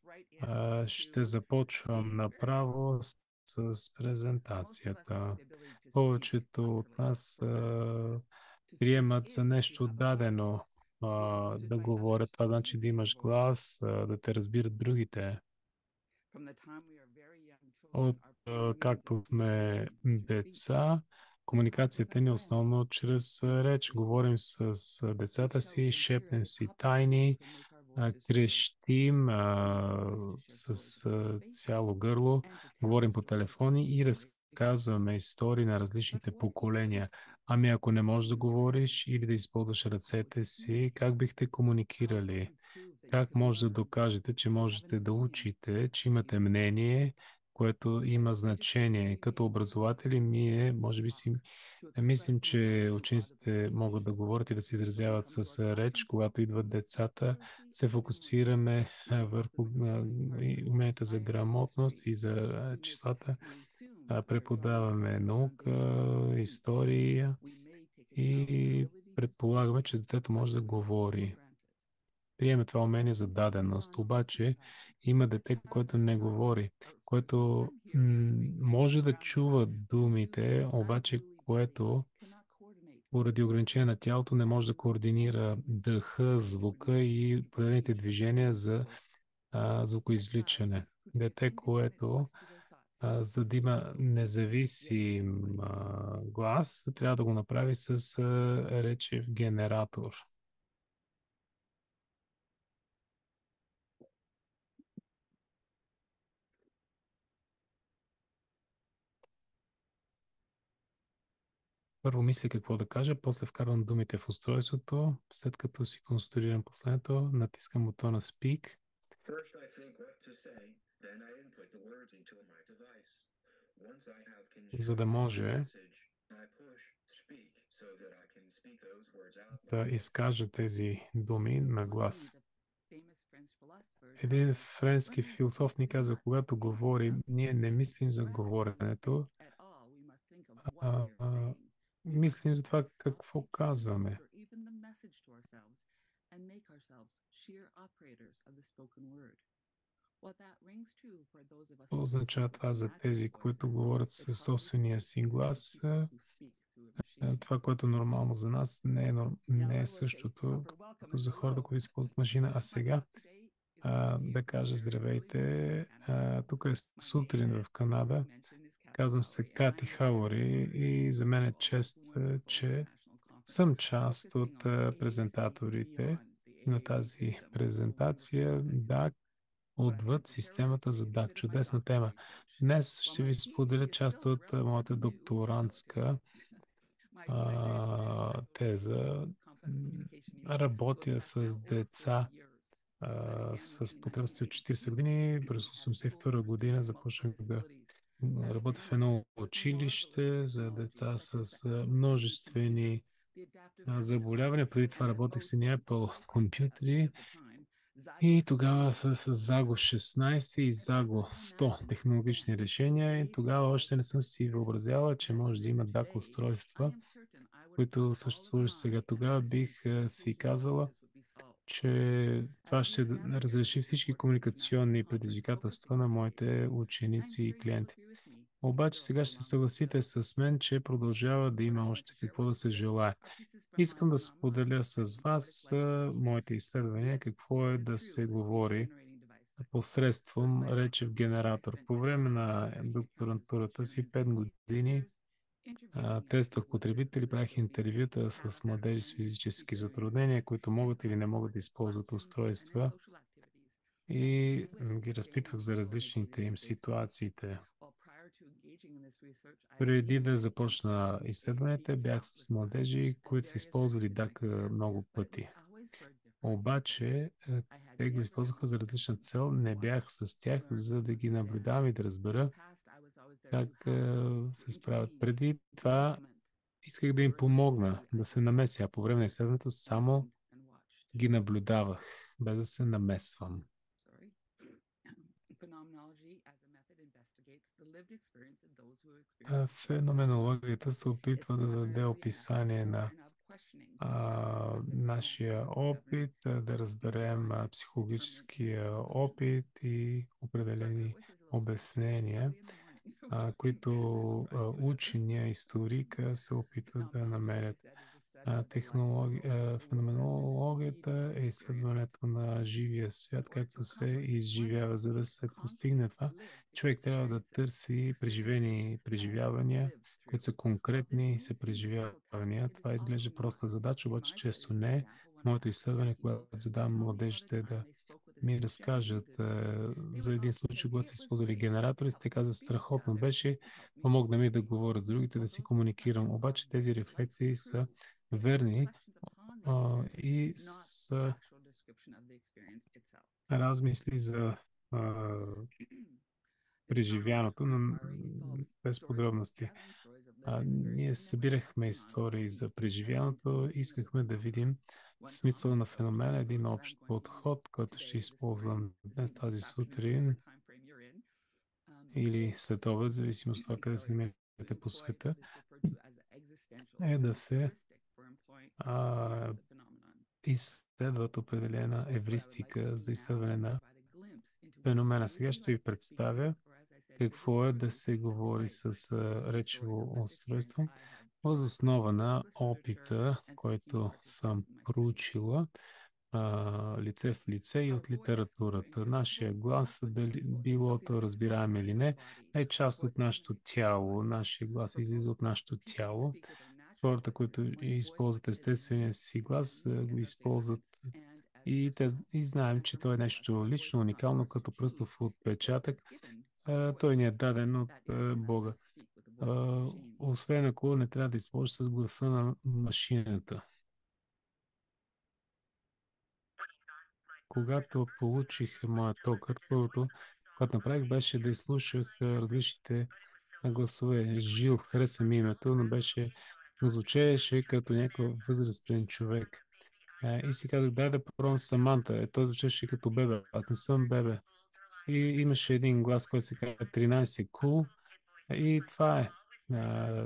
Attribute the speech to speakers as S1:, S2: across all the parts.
S1: Ще започвам направо с презентацията. Повечето от нас приемат за нещо дадено да говорят. Това значи да имаш глас, да те разбират другите. От както сме деца, комуникацията ни е основно чрез реч. Говорим с децата си, шепнем си тайни, крещим с цяло гърло, говорим по телефони и разказваме истории на различните поколения. Ами ако не можеш да говориш или да използваш ръцете си, как бихте комуникирали? Как може да докажете, че можете да учите, че имате мнение, което има значение? Като образователи, ние, може би си мислим, че учениците могат да говорят и да се изразяват с реч. Когато идват децата, се фокусираме върху уменията за грамотност и за числата. Преподаваме наука, история и предполагаме, че детето може да говори. Приеме това умение за даденост. Обаче има дете, което не говори, което може да чува думите, обаче което поради ограничение на тялото не може да координира дъха, звука и определените движения за звукоизвличане. Дете, което за да има независим глас, трябва да го направи с речев генератор. Първо мисля какво да кажа, после вкарвам думите в устройството, след като си конструирам последното, натискам бутона Speak. First I think what to say, then I input the words into my device. Once I have За да може да изкажа тези думи на глас. Един френски философ ни каза, когато говорим, ние не мислим за говоренето, а мислим за това какво казваме. Какво означава това за тези, които говорят със собствения си глас? Това, което е нормално за нас, не е същото като за хората, които използват машина. А сега да кажа здравейте. Тук е сутрин в Канада. Казвам се Кати Хаури и за мен е чест, че съм част от презентаторите на тази презентация. Да, отвъд системата за ДАК. Чудесна тема. Днес ще ви споделя част от моята докторантска теза. Работя с деца с потребности от 40 години. През 1982 година започнах да работя в едно училище за деца с множествени заболявания. Преди това работех с Apple компютри и тогава с Заго 16 и Заго 100 технологични решения. И тогава още не съм си въобразяла, че може да има DAC устройства, които съществуват сега. Тогава бих си казала, че това ще разреши всички комуникационни предизвикателства на моите ученици и клиенти. Обаче сега ще се съгласите с мен, че продължава да има още какво да се желае. Искам да споделя с вас моите изследвания, какво е да се говори посредством речев генератор. По време на докторантурата си 5 години тествах потребители, правих интервюта с младежи с физически затруднения, които могат или не могат да използват устройства и ги разпитвах за различните им ситуациите. Преди да започна изследването, бях с младежи, които са използвали DAC много пъти. Обаче, те го използваха за различна цел. Не бях с тях, за да ги наблюдавам и да разбера как се справят. Преди това исках да им помогна да се намеся. По време на изследването само ги наблюдавах, без да се намесвам. Феноменологията се опитва да даде описание на нашия опит, да разберем психологическия опит и определени обяснения, които учения, историка се опитват да намерят. Феноменологията е изследването на живия свят, както се изживява. За да се постигне това, човек трябва да търси преживени преживявания, които са конкретни се преживявания. Това изглежда проста задача, обаче често не е. В моето изследване, когато задавам младежите да ми разкажат за един случай, когато са използвали генератори, те казват страхотно беше, помогна ми да говоря с другите, да си комуникирам. Обаче тези рефлексии са верни и са размисли за преживяното, но без подробности. Ние събирахме истории за преживяното, искахме да видим смисъл на феномена, един общ подход, който ще използвам днес тази сутрин или след обед, в зависимост от това къде се намирате по света, е да се а, изследват определена евристика за изследване на феномена. Сега ще ви представя какво е да се говори с речево устройство въз основа на опита, който съм проучила лице в лице и от литературата. Нашия глас, дали било то разбираем или не, е част от нашето тяло. Нашия глас излиза от нашето тяло. Хората, които използват естествения си глас, го използват и знаем, че то е нещо лично, уникално, като пръстов отпечатък. Той ни е даден от Бога. Освен ако не трябва да използваш с гласа на машината. Когато получих моя токър, първото, което направих, беше да изслушах различните гласове. Жил, хареса ми името, но звучеше като някакъв възрастен човек. И си казах, дай да пробвам Саманта. Той звучеше като бебе. Аз не съм бебе. И имаше един глас, който се казва 13 кул. И това е. А,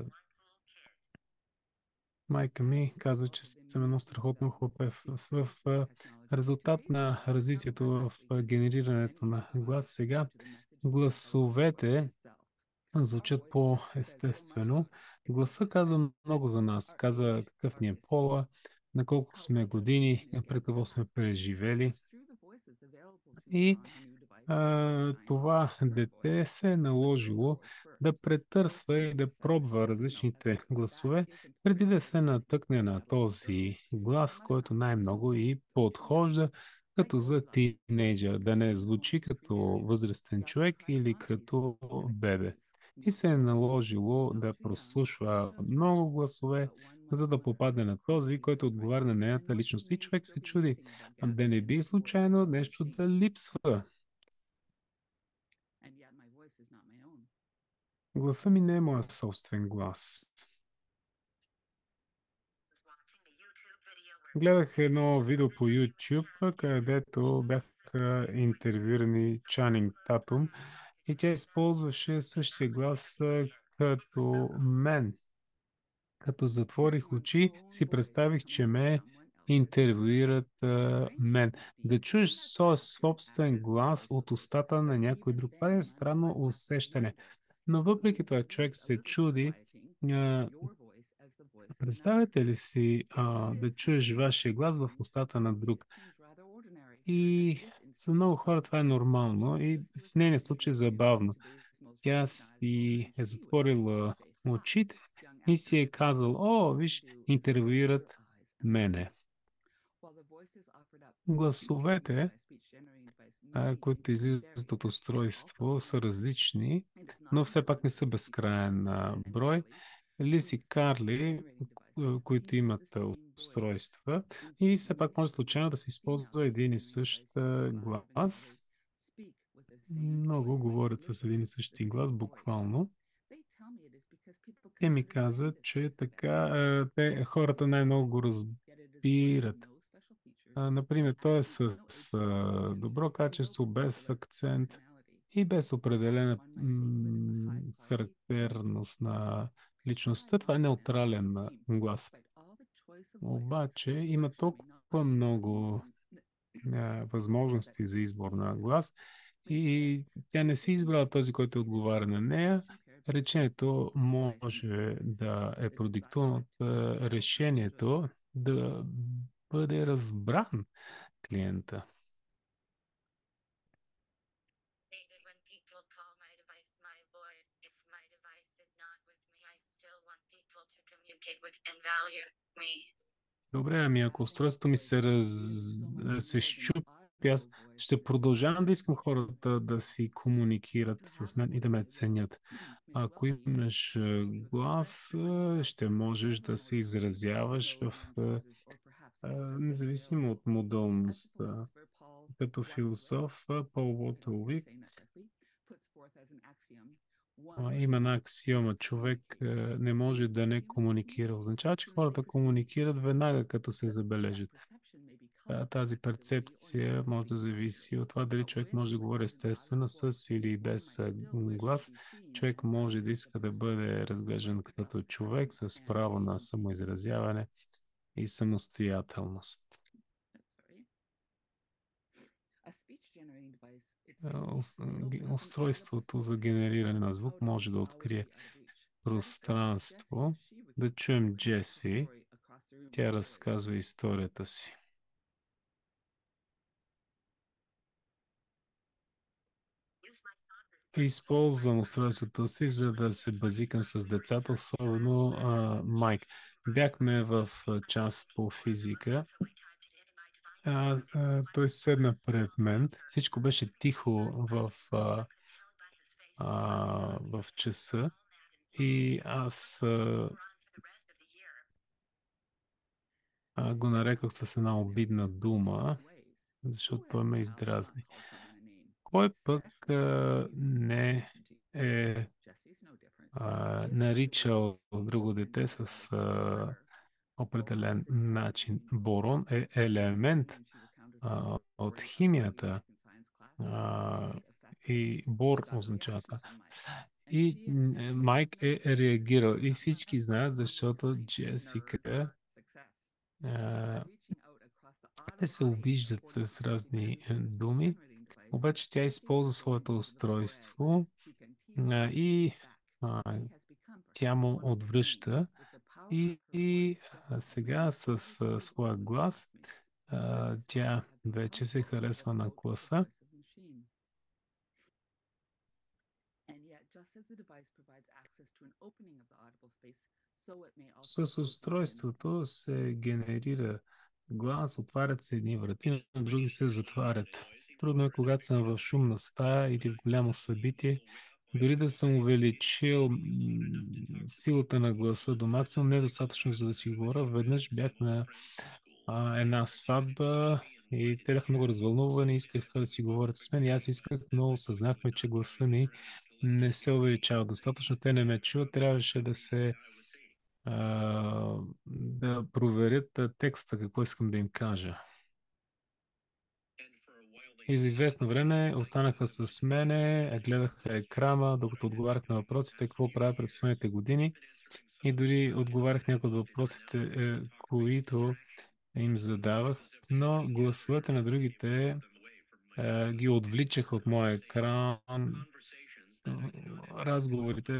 S1: Майка ми казва, че съм едно страхотно хлапе. В резултат на развитието в генерирането на глас сега, гласовете звучат по-естествено. Гласа казва много за нас. Казва какъв ни е пола, на колко сме години, пред какво сме преживели. И това дете се е наложило да претърсва и да пробва различните гласове, преди да се натъкне на този глас, който най-много и подхожда като за тинейджър, да не звучи като възрастен човек или като бебе. И се е наложило да прослушва много гласове, за да попадне на този, който отговаря на нейната личност. И човек се чуди, да не би случайно нещо да липсва. Гласа ми не е моят собствен глас. Гледах едно видео по YouTube, където бяха интервюирани Чанинг Татум и тя използваше същия глас като мен. Като затворих очи, си представих, че ме интервюират мен. Да чуеш собствен глас от устата на някой друг. Това е странно усещане. Но въпреки това човек се чуди. А, Представете ли си да чуеш вашия глас в устата на друг? И за много хора това е нормално и в нейния случай е забавно. Тя си е затворила очите и си е казал, о, виж, интервюират мене. Гласовете, които излизат от устройство, са различни, но все пак не са безкрайен брой. Лиси Карли, които имат устройства и все пак може случайно да се използва един и същ глас. Много говорят с един и същи глас, буквално. Те ми казват, че така хората най-много го разбират. Например, той е с добро качество, без акцент и без определена характерност на личността. Това е неутрален глас. Обаче има толкова много възможности за избор на глас и тя не си избрала този, който отговаря на нея. Речението може да е продиктувано от решението да бъде разбран клиента. Добре, ами ако устройството ми се щупи, аз ще продължавам да искам хората да си комуникират с мен и да ме ценят. Ако имаш глас, ще можеш да се изразяваш в независимо от модалността. Като философ Пол Уолтер има една аксиома. Човек не може да не комуникира. Означава, че хората комуникират веднага, като се забележат. Тази перцепция може да зависи от това дали човек може да говори естествено с или без глас. Човек може да иска да бъде разглеждан като човек с право на самоизразяване и самостоятелност. Устройството за генериране на звук може да открие пространство. Да чуем Джеси. Тя разказва историята си. Използвам устройството си, за да се базикам с децата, особено Майк. Бяхме в час по физика. Той седна пред мен. Всичко беше тихо в часа. И аз го нарекох с една обидна дума, защото той ме издразни. Кой пък не е наричал друго дете с определен начин? Борон е елемент от химията и бор означава това. И Майк е реагирал и всички знаят, защото Джесика те се обиждат с разни думи, обаче тя използва своето устройство и тя му отвръща и сега с своя глас тя вече се харесва на класа. С устройството се генерира глас, отварят се едни врати, на други се затварят. Трудно е, когато съм в шумна стая или в голямо събитие, дори да съм увеличил силата на гласа до максимум, не е достатъчно за да си говоря. Веднъж бях на една сватба и те бяха много развълнувани, искаха да си говорят с мен и аз исках, но осъзнахме, че гласа ми не се увеличава достатъчно. Те не ме чуват, трябваше да проверят текста, какво искам да им кажа. И за известно време останаха с мене, гледаха екрана, докато отговарях на въпросите, какво правя през последните години и дори отговарях някои от въпросите, които им задавах, но гласовете на другите ги отвличаха от моя екран. Разговорите,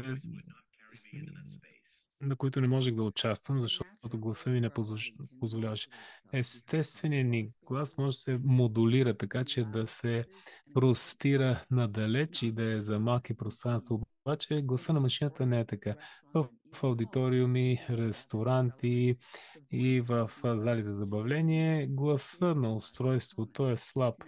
S1: на които не можех да участвам, защото гласа ми не позволяваше. Естественият ни глас може да се модулира така, че да се простира надалеч и да е за малки пространства. Обаче гласа на машината не е така. В аудиториуми, ресторанти и в зали за забавление гласа на устройството е слаб.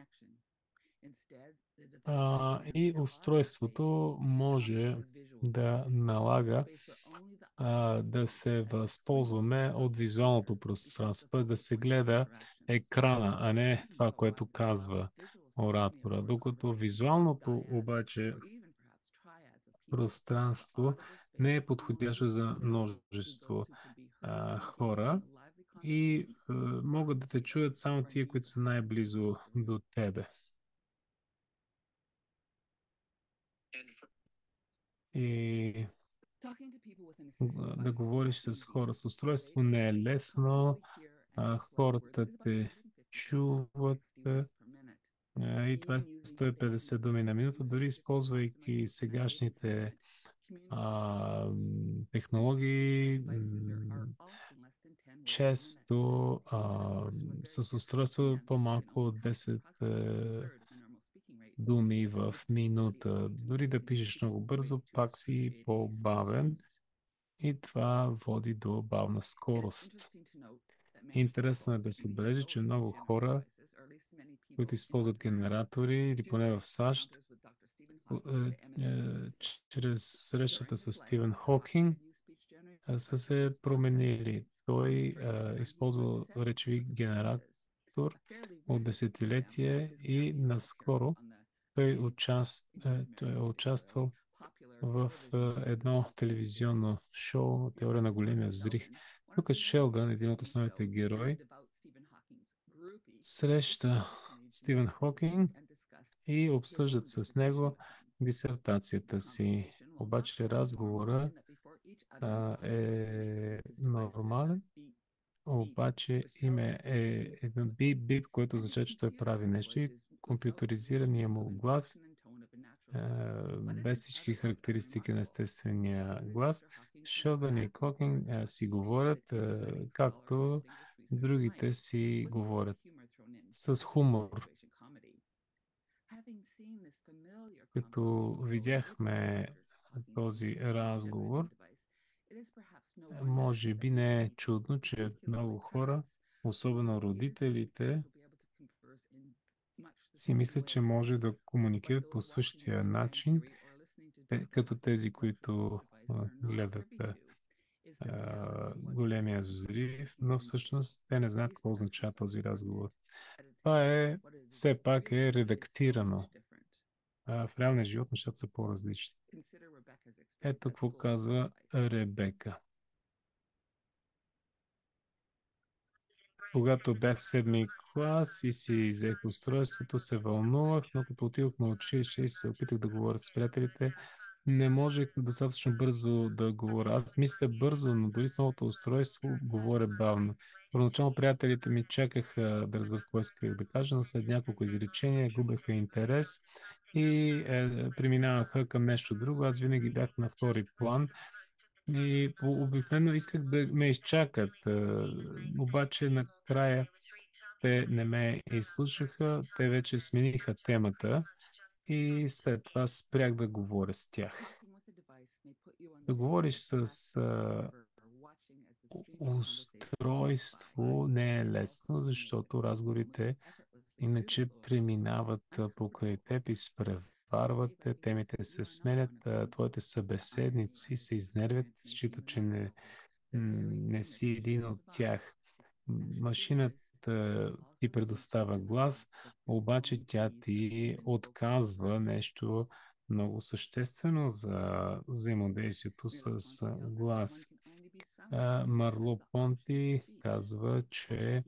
S1: И устройството може да налага да се възползваме от визуалното пространство, т.е. да се гледа екрана, а не това, което казва оратора. Докато визуалното обаче пространство не е подходящо за множество хора и могат да те чуят само тия, които са най-близо до тебе. И Да говориш с хора с устройство не е лесно, хората те чуват и това е 150 думи на минута, дори използвайки сегашните технологии, често с устройство по-малко от 10 думи в минута. Дори да пишеш много бързо, пак си по-бавен и това води до бавна скорост. Интересно е да се отбележи, че много хора, които използват генератори, или поне в САЩ, чрез срещата с Стивен Хокинг, са се променили. Той използва речеви генератор от десетилетие и наскоро той е участвал в едно телевизионно шоу Теория на големия взрив. Тук Шелдън, един от основните герои, среща Стивен Хокинг и обсъждат с него дисертацията си. Обаче разговора е нормален, обаче име е един бип, който означава, че той прави нещо и компютъризирания му глас без всички характеристики на естествения глас. Шелдън и Кокинг си говорят както другите си говорят с хумор. Като видяхме този разговор, може би не е чудно, че много хора, особено родителите, си мислят, че може да комуникират по същия начин, като тези, които гледат големия взрив, но всъщност те не знаят какво означава този разговор. Това все пак е редактирано. В реалния живот нещата са по-различни. Ето какво казва Ребека. Когато бях седми клас и си взех устройството, се вълнувах, но като отидох на училище и се опитах да говоря с приятелите, не можех достатъчно бързо да говоря. Аз мисля бързо, но дори с новото устройство говоря бавно. Първоначално приятелите ми чакаха да разберат какво исках да кажа, но след няколко изречения губеха интерес и преминаваха към нещо друго. Аз винаги бях на втори план и обикновено исках да ме изчакат. Обаче накрая те не ме изслушаха, те вече смениха темата и след това спрях да говоря с тях. Да говориш с устройство не е лесно, защото разговорите иначе преминават покрай теб, изпреварват те, темите се сменят, твоите събеседници се изнервят, считат, че не си един от тях. Машината ти предоставя глас, обаче тя ти отказва нещо много съществено за взаимодействието с глас. Марло Понти казва, че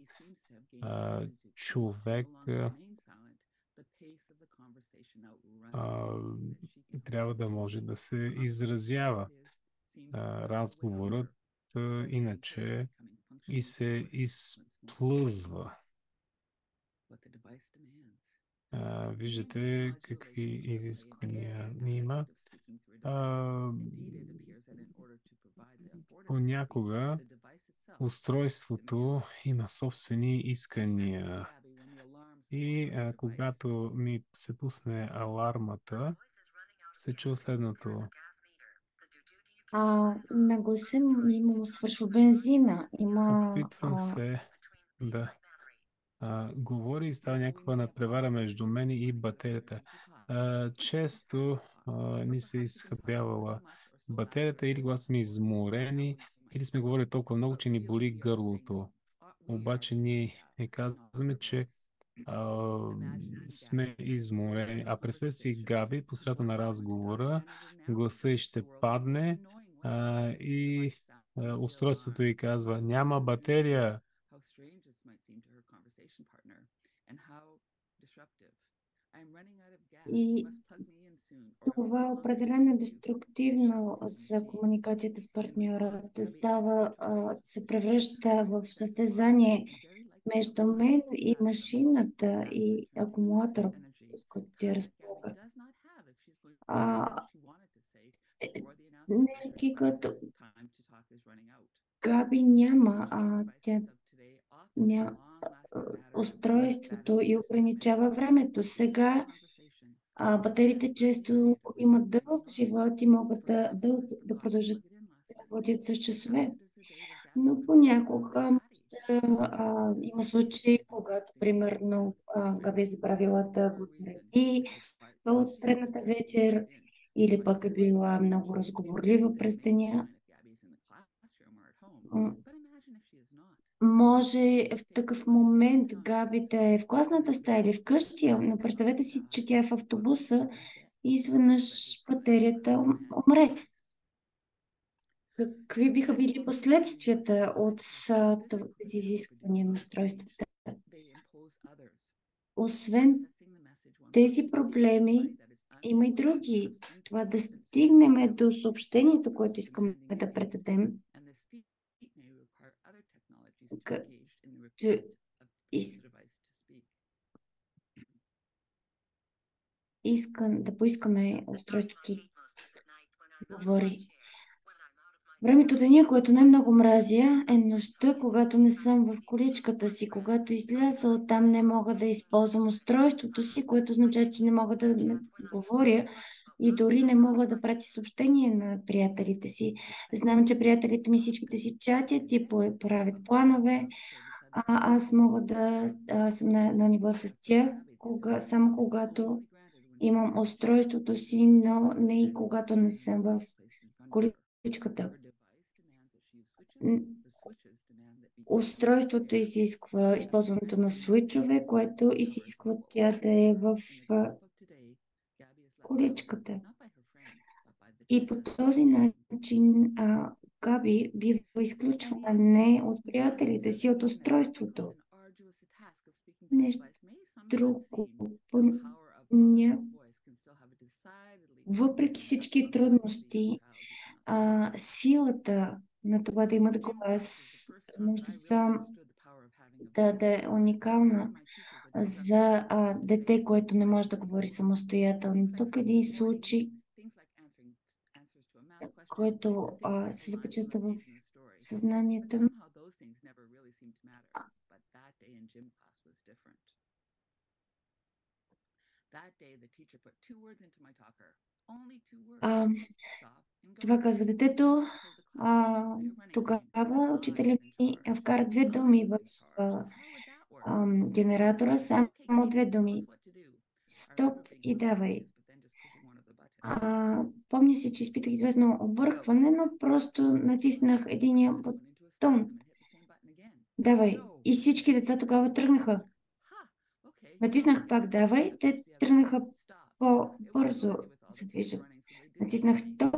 S1: човек а, трябва да може да се изразява. Разговорът иначе и се изплъзва. Виждате какви изисквания има. Понякога устройството има собствени искания. И когато ми се пусне алармата, се чува следното.
S2: На гласа ми му свършва бензина.
S1: Опитвам се да говори и става някаква надпревара между мен и батерията. Често ни се изхъбявала батерията или когато сме изморени, или сме говорили толкова много, че ни боли гърлото. Обаче ние казваме, че а, сме изморени. А представете си Габи по средата на разговора, гласа й ще падне и устройството й казва: няма батерия.
S2: и Това определено е деструктивно за комуникацията с партньора. Да става, се превръща в състезание между мен и машината и акумулатора, с който тя разполага. А, енергия, като Габи няма, тя няма устройството и ограничава времето. Сега батериите често имат дълъг живот и могат да продължат да работят с часове. Но понякога има случаи, когато, примерно, Габи е забравила да го нареди от предната вечер или пък е била много разговорлива през деня. Може в такъв момент Габи да е в класната стая или вкъщи, но представете си, че тя е в автобуса и изведнъж батерията умре. Какви биха били последствията от тези изисквания на устройствата? Освен тези проблеми, има и други. Това да стигнем до съобщението, което искаме да предадем, искам да поискаме устройството да говори. Времето деня, което най-много мразя, е нощта, когато не съм в количката си. Когато изляза оттам, не мога да използвам устройството си, което означава, че не мога да говоря и дори не мога да пратя съобщение на приятелите си. Знам, че приятелите ми всичките си чатят и правят планове. Аз мога да съм на ниво с тях, само когато имам устройството си, но не и когато не съм в количката. Устройството изисква използването на свичове, което изисква тя да е в количката. И по този начин Габи бива изключвана не от приятелите си, от устройството. Нещо друго. Въпреки всички трудности, силата на това да имат глас може да е уникална за дете, което не може да говори самостоятелно. Тук е един случай, който се запечата в съзнанието ми. Това казва детето. Тогава учителя ми вкара 2 думи в генератора, само 2 думи. Стоп и давай. Помня си, че изпитах известно объркване, но просто натиснах единия бутон. Давай. И всички деца тогава тръгнаха. Натиснах пак давай, те тръгнаха по-бързо се движат. Натиснах стоп.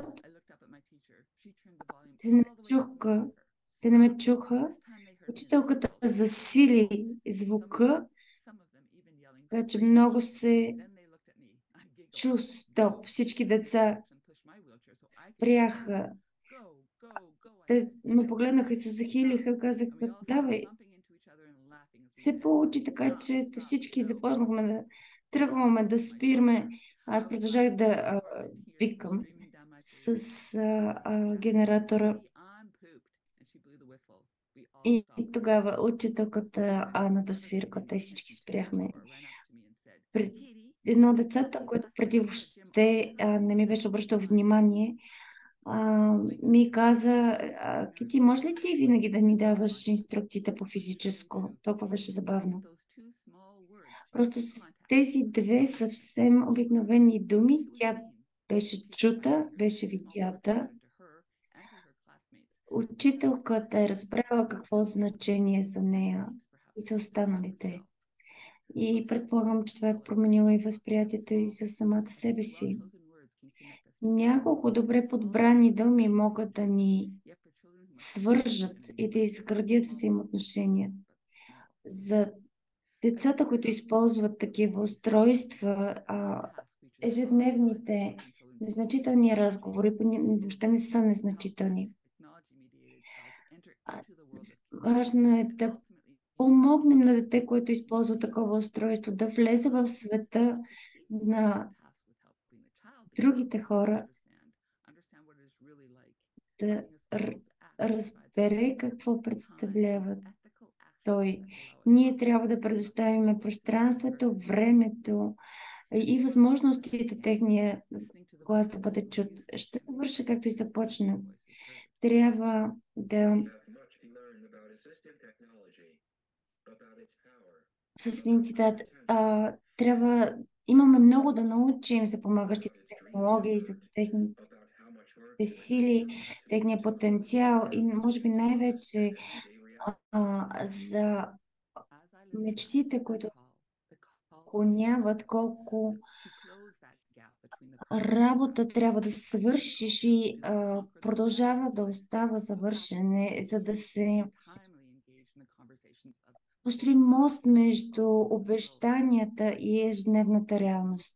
S2: Те не ме чуха. Учителката засили звука, така че много се чу стоп. Всички деца спряха. Те ме погледнаха и се захилиха, казаха, давай. Се получи така, че всички започнахме да тръгваме да спираме. Аз продължах да викам с генератора. И тогава учителката на досвирката и всички спряхме. Едно от децата, което преди въобще не ми беше обръщал внимание, ми каза, Кити, може ли ти винаги да ни даваш инструкциите по физическо? Толкова беше забавно. Просто с тези 2 съвсем обикновени думи тя беше чута, беше видята. Учителката е разбрала какво значение за нея и за останалите. И предполагам, че това е променило и възприятието и за самата себе си. Няколко добре подбрани думи могат да ни свържат и да изградят взаимоотношения. За децата, които използват такива устройства, ежедневните незначителни разговори въобще не са незначителни. А, важно е да помогнем на дете, което използва такова устройство, да влезе в света на другите хора, да разбере какво представлява той. Ние трябва да предоставим пространството, времето и възможностите техния глас да бъде чут. Ще завърша както и започна. Трябва да с един цитат. Имаме много да научим за помагащите технологии, за техните сили, техния потенциал и може би най-вече за мечтите, които отклоняват, колко работа трябва да свършиш и продължава да остава завършене, за да се построи мост между обещанията и ежедневната реалност.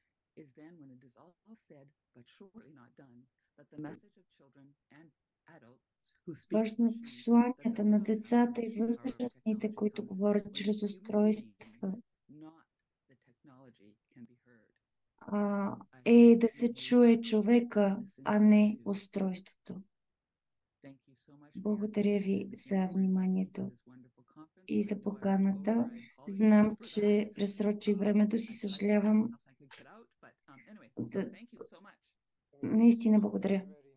S2: Важно е посланията на децата и възрастните, които говорят чрез устройства, е да се чуе човека, а не устройството. Благодаря ви за вниманието и за поканата. Знам, че пресрочих времето си, съжалявам. Наистина благодаря.